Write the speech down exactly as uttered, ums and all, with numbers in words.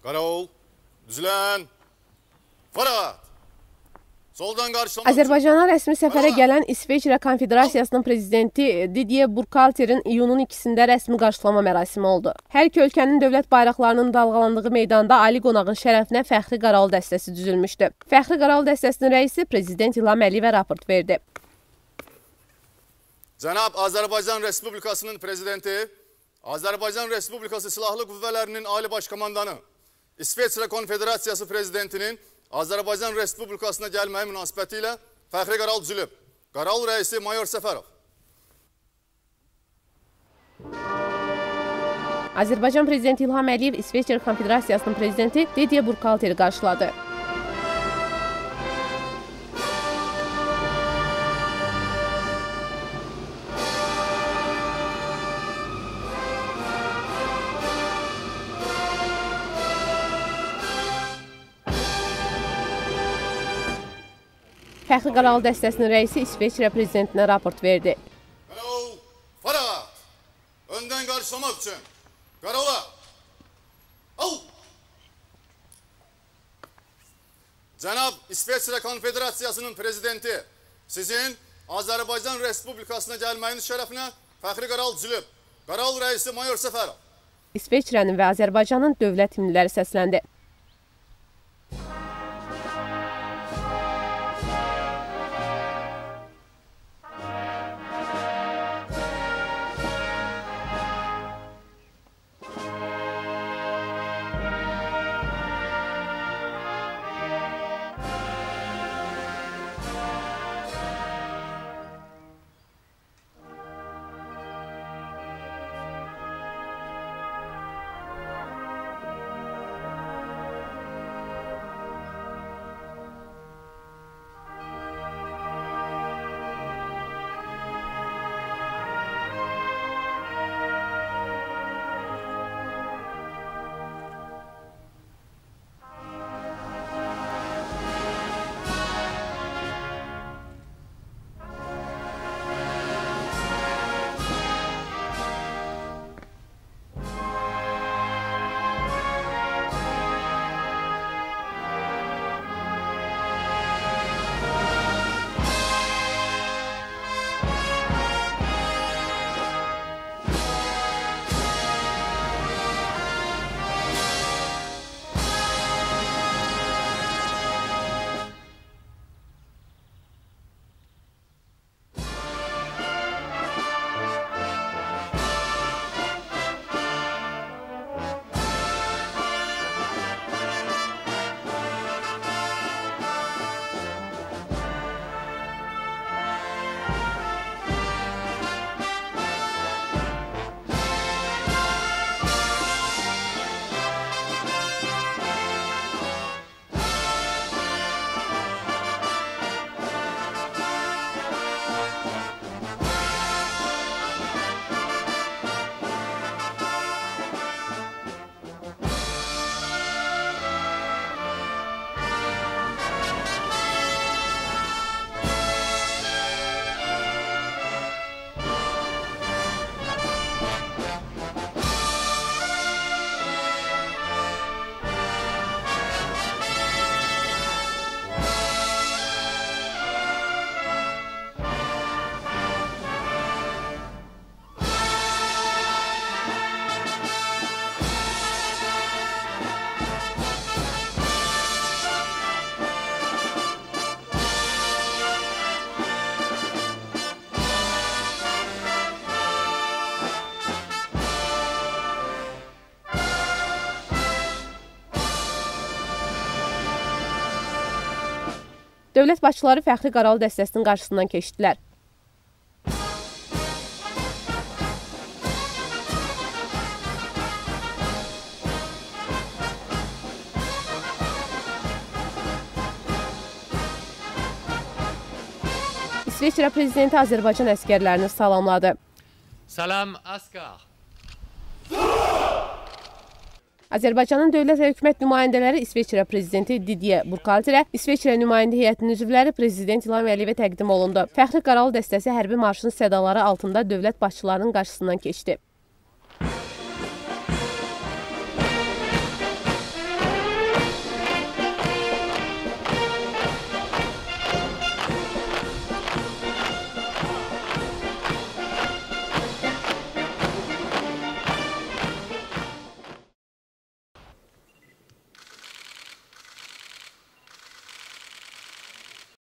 Qaravul, düzülən, fırlat. Soldan qarşılamaq. Azərbaycana rəsmi səfərə gələn İsveçrə Konfederasiyasının prezidenti Didier Burkhalterin iyunun ikisində rəsmi qarşılama mərasimi oldu. Hər iki ölkənin dövlət bayraqlarının dalğalandığı meydanda ali qonağın şərəfinə fəxri qaravul dəstəsi düzülmüşdü. Fəxri qaravul dəstəsinin rəisi prezident İlham Əliyevə raport verdi. Cənab Azərbaycan Respublikasının prezidenti, Azərbaycan Respublikası Silahlı Qüvvələrinin Ali Başkomandanı, İsveçrə Konfederasiyası prezidentinin Azərbaycan Respublikasına gəlməyi münasibəti ilə fəxri qaravul düzülüb. Qaravul rəisi Mayor Səfərov. Azərbaycan prezidenti İlham Əliyev İsveçrə Konfederasiyasının prezidenti Didier Burkhalteri qarşıladı. Fəxri qaravul dəstəsinin rəisi İsveçrə prezidentinə raport verdi. Qaravul, fırlat. Öndən qarşılamaq üçün. Qaravula. Al. Cənab İsveçrə Konfederasiyasının prezidenti, sizin Azərbaycan Respublikasına gəlməyiniz şərəfinə fəxri qaravul düzülüb. Qaravul rəisi Mayor Səfərov. İsveçrənin və Azərbaycanın dövlət himnləri səsləndi. Dövlət başçıları fəxri qaravul dəstəsinin qarşısından keçdilər. İsveçrə prezidenti Azərbaycan əskərlərini salamladı. Salam askar. Azərbaycanın dövlət və hökumət nümayəndələri İsveçrə prezidenti Didier Burkhalterə, İsveçrə nümayəndə heyətinin üzvləri prezident İlham Əliyevə təqdim olundu. Fəxri qaravul dəstəsi hərbi marşın sədaları altında dövlət başçılarının qarşısından keçdi.